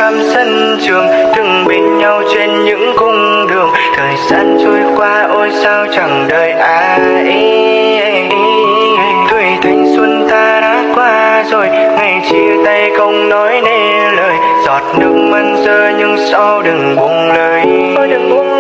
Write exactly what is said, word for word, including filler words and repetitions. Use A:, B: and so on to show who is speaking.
A: khắp sân trường, từng bên nhau trên những cung đường. Thời gian trôi qua ôi sao chẳng đợi ai. Tuổi thanh xuân ta đã qua rồi, ngày chia tay không nói nên lời. Giọt nước mắt rơi nhưng sau đừng buông lời. Ôi đừng buông